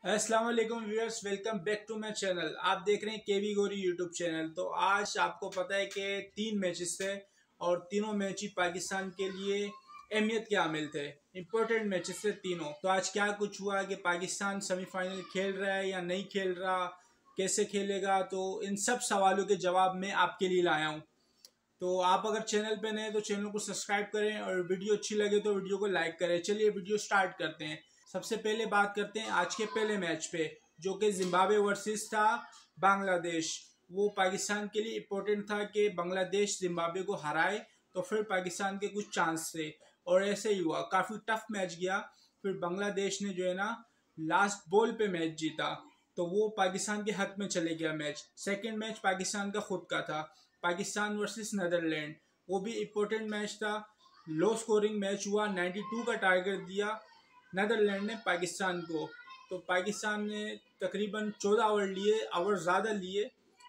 अस्सलाम वालेकुम viewers, welcome back to my channel. आप देख रहे हैं केवी गोरी यूट्यूब चैनल। तो आज आपको पता है कि 3 मैचेस थे और तीनों मैच ही पाकिस्तान के लिए अहमियत के हामिल थे। इंपॉर्टेंट मैचेस थे तीनों। तो आज क्या कुछ हुआ कि पाकिस्तान सेमीफाइनल खेल रहा है या नहीं खेल रहा, कैसे खेलेगा, तो इन सब सवालों के जवाब मैं आपके लिए लाया हूँ। तो आप अगर चैनल पे नए तो चैनल को सब्सक्राइब करें और वीडियो अच्छी लगे तो वीडियो को लाइक करें। चलिए वीडियो स्टार्ट करते हैं। सबसे पहले बात करते हैं आज के पहले मैच पे, जो कि जिम्बाब्वे वर्सेस था बांग्लादेश। वो पाकिस्तान के लिए इम्पोर्टेंट था कि बांग्लादेश जिम्बाब्वे को हराए तो फिर पाकिस्तान के कुछ चांस थे, और ऐसे ही हुआ। काफ़ी टफ मैच गया। फिर बांग्लादेश ने जो है ना लास्ट बॉल पे मैच जीता, तो वो पाकिस्तान के हक में चले गया मैच। सेकेंड मैच पाकिस्तान का खुद का था, पाकिस्तान वर्सेस नीदरलैंड। वो भी इम्पोर्टेंट मैच था। लो स्कोरिंग मैच हुआ, 92 का टारगेट दिया नीदरलैंड ने पाकिस्तान को। तो पाकिस्तान ने तकरीबन 14 ओवर ज़्यादा लिए।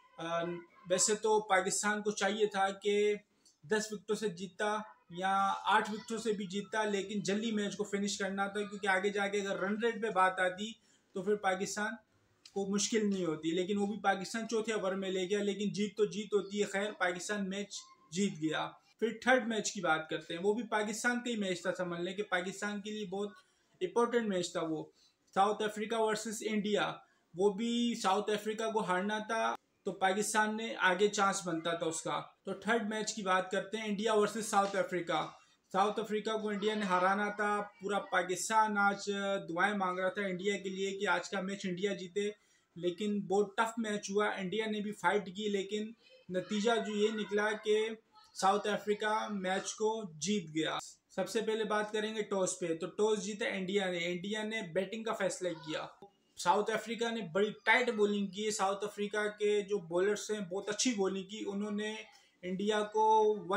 वैसे तो पाकिस्तान को चाहिए था कि 10 विकेटों से जीता या 8 विकेटों से भी जीता, लेकिन जल्दी मैच को फिनिश करना था, क्योंकि आगे जाके अगर रन रेट पे बात आती तो फिर पाकिस्तान को मुश्किल नहीं होती। लेकिन वो भी पाकिस्तान चौथे ओवर में ले गया, लेकिन जीत तो जीत होती है। खैर, पाकिस्तान मैच जीत गया। फिर थर्ड मैच की बात करते हैं। वो भी पाकिस्तान का ही मैच था, समझ लें कि पाकिस्तान के लिए बहुत इंपॉर्टेंट मैच था वो। South Africa versus India. वो भी साउथ अफ्रीका को हारना था, तो पाकिस्तान ने आगे चांस बनता था उसका। तो थर्ड मैच की बात करते हैं, India versus South Africa. South Africa को इंडिया ने हराना था। पूरा पाकिस्तान आज दुआएं मांग रहा था इंडिया के लिए कि आज का मैच इंडिया जीते, लेकिन बहुत टफ मैच हुआ। इंडिया ने भी फाइट की, लेकिन नतीजा जो ये निकला कि साउथ अफ्रीका मैच को जीत गया। सबसे पहले बात करेंगे टॉस पे। तो टॉस जीता इंडिया ने बैटिंग का फैसला किया। साउथ अफ्रीका ने बड़ी टाइट बॉलिंग की। साउथ अफ्रीका के जो बॉलर्स हैं बहुत अच्छी बॉलिंग की। उन्होंने इंडिया को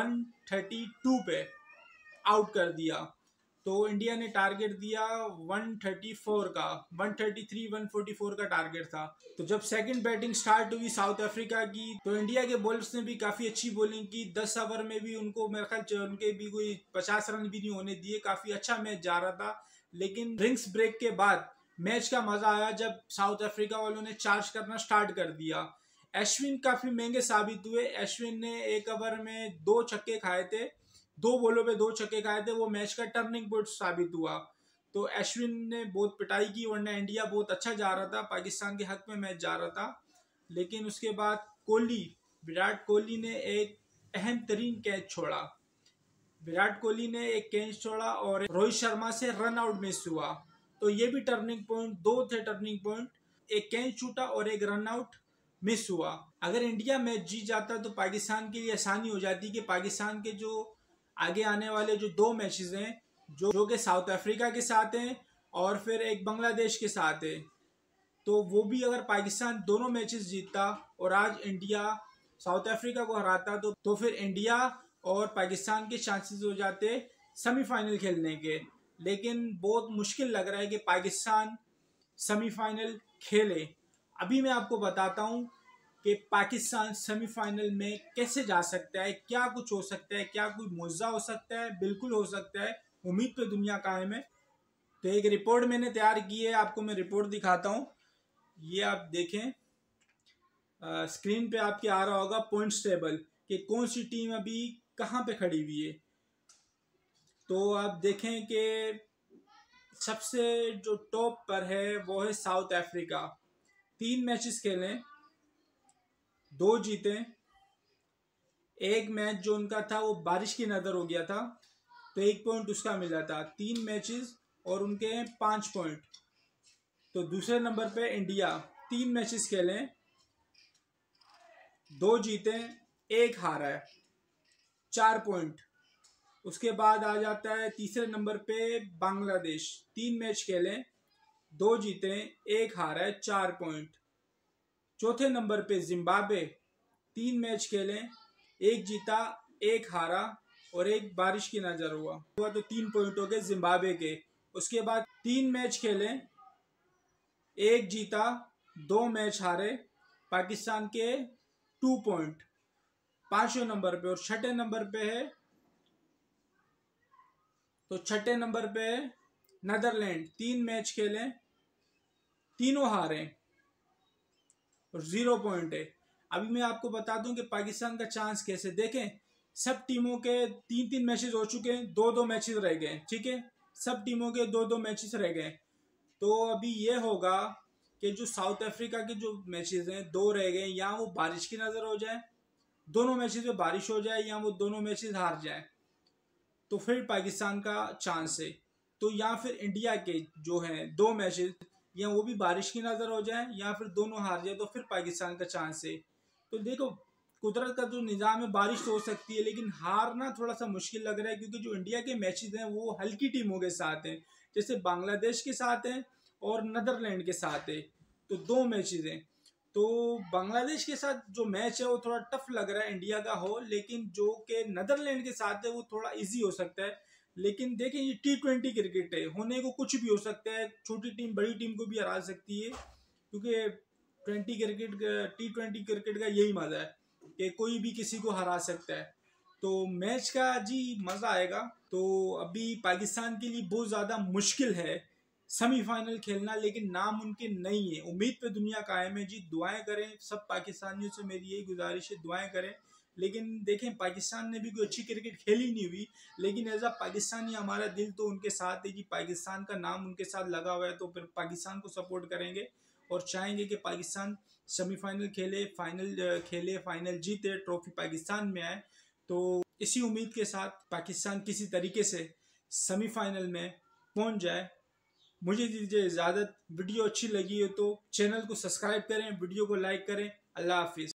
132 पे आउट कर दिया। तो इंडिया ने टारगेट दिया 134 का, 133 144 का टारगेट था। तो जब सेकंड बैटिंग स्टार्ट हुई साउथ अफ्रीका की, तो इंडिया के बॉलर्स ने भी काफी अच्छी बॉलिंग की। 10 ओवर में भी उनको मेरे ख्याल उनके भी कोई 50 रन भी नहीं होने दिए। काफी अच्छा मैच जा रहा था। लेकिन ड्रिंक्स ब्रेक के बाद मैच का मजा आया जब साउथ अफ्रीका वालों ने चार्ज करना स्टार्ट कर दिया। अश्विन काफी महंगे साबित हुए। अश्विन ने एक ओवर में 2 छक्के खाए थे, 2 बॉलों पे 2 छक्के खाए थे। वो मैच का टर्निंग पॉइंट साबित हुआ। तो अश्विन ने बहुत पिटाई की, वरना इंडिया बहुत अच्छा जा रहा था, पाकिस्तान के हक में मैच जा रहा था। लेकिन उसके बाद विराट कोहली ने एक अहम तरीन कैच छोड़ा। विराट कोहली ने एक कैच छोड़ा और रोहित शर्मा से रन आउट मिस हुआ। तो ये भी टर्निंग पॉइंट, 2 थे टर्निंग पॉइंट। एक कैच छूटा और एक रन आउट मिस हुआ। अगर इंडिया मैच जीत जाता तो पाकिस्तान के लिए आसानी हो जाती कि पाकिस्तान के जो आगे आने वाले जो 2 मैचेस हैं, जो कि साउथ अफ्रीका के साथ हैं और फिर एक बांग्लादेश के साथ है, तो वो भी अगर पाकिस्तान दोनों मैचेस जीतता और आज इंडिया साउथ अफ्रीका को हराता तो फिर इंडिया और पाकिस्तान के चांसेस हो जाते सेमीफाइनल खेलने के। लेकिन बहुत मुश्किल लग रहा है कि पाकिस्तान सेमीफाइनल खेले। अभी मैं आपको बताता हूं कि पाकिस्तान सेमीफाइनल में कैसे जा सकता है, क्या कुछ हो सकता है, क्या कोई मुआवजा हो सकता है। बिल्कुल हो सकता है, उम्मीद पे दुनिया कायम है। तो एक रिपोर्ट मैंने तैयार की है, आपको मैं रिपोर्ट दिखाता हूँ। ये आप देखें, स्क्रीन पे आपके आ रहा होगा पॉइंट्स टेबल कि कौन सी टीम अभी कहाँ पे खड़ी हुई है। तो आप देखें कि सबसे जो टॉप पर है वो है साउथ अफ्रीका। 3 मैचेस खेले, 2 जीते। एक मैच जो उनका था वो बारिश की नजर हो गया था, तो 1 पॉइंट उसका मिला था। 3 मैचेस और उनके 5 पॉइंट। तो दूसरे नंबर पे इंडिया, 3 मैचेस खेले, 2 जीते, 1 हारा है, 4 पॉइंट। उसके बाद आ जाता है तीसरे नंबर पे बांग्लादेश। 3 मैच खेले, 2 जीते, 1 हारा है, 4 पॉइंट। चौथे नंबर पे जिम्बाब्वे, 3 मैच खेले, 1 जीता, 1 हारा और 1 बारिश की नजर हुआ तो 3 पॉइंट हो गए जिम्बाब्वे के। उसके बाद 3 मैच खेले, 1 जीता, 2 मैच हारे, पाकिस्तान के 2 पॉइंट 5वें नंबर पे। और छठे नंबर पे है, तो छठे नंबर पे है नीदरलैंड। 3 मैच खेले, तीनों हारे और 0 पॉइंट है। अभी मैं आपको बता दूं कि पाकिस्तान का चांस कैसे देखें। सब टीमों के 3-3 मैचेस हो चुके हैं, 2-2 मैचेस रह गए, ठीक है। सब टीमों के 2-2 मैचेस रह गए। तो अभी ये होगा कि जो साउथ अफ्रीका के जो मैचेस हैं 2 रह गए, या वो बारिश की नजर हो जाए, दोनों मैचेस में बारिश हो जाए, या वो दोनों मैचेस हार जाए, तो फिर पाकिस्तान का चांस है। तो या फिर इंडिया के जो हैं 2 मैचेस, या वो भी बारिश की नजर हो जाए या फिर दोनों हार जाए, तो फिर पाकिस्तान का चांस है। तो देखो, कुदरत का जो निज़ाम है, बारिश तो हो सकती है लेकिन हारना थोड़ा सा मुश्किल लग रहा है, क्योंकि जो इंडिया के मैचेस हैं वो हल्की टीमों के साथ हैं, जैसे बांग्लादेश के साथ हैं और नीदरलैंड के साथ है। तो 2 मैचेस हैं। तो बांग्लादेश के साथ जो मैच है वो थोड़ा टफ लग रहा है इंडिया का हो, लेकिन जो कि नीदरलैंड के साथ है वो थोड़ा इजी हो सकता है। लेकिन देखें, ये T20 क्रिकेट है, होने को कुछ भी हो सकता है, छोटी टीम बड़ी टीम को भी हरा सकती है, क्योंकि T20 क्रिकेट का यही मजा है कि कोई भी किसी को हरा सकता है। तो मैच का जी मजा आएगा। तो अभी पाकिस्तान के लिए बहुत ज्यादा मुश्किल है सेमीफाइनल खेलना, लेकिन नामुमकिन नहीं है। उम्मीद पे दुनिया कायम है जी। दुआएं करें सब पाकिस्तानियों से, मेरी यही गुजारिश है, दुआएं करें। लेकिन देखें, पाकिस्तान ने भी कोई अच्छी क्रिकेट खेली नहीं हुई, लेकिन एज अ पाकिस्तानी हमारा दिल तो उनके साथ है जी। पाकिस्तान का नाम उनके साथ लगा हुआ है, तो फिर पाकिस्तान को सपोर्ट करेंगे और चाहेंगे कि पाकिस्तान सेमीफाइनल खेले, फाइनल खेले, फाइनल जीते, ट्रॉफी पाकिस्तान में आए। तो इसी उम्मीद के साथ पाकिस्तान किसी तरीके से सेमीफाइनल में पहुंच जाए। मुझे दीजिए इजाज़त। वीडियो अच्छी लगी हो तो चैनल को सब्सक्राइब करें, वीडियो को लाइक करें। अल्लाह हाफिज़।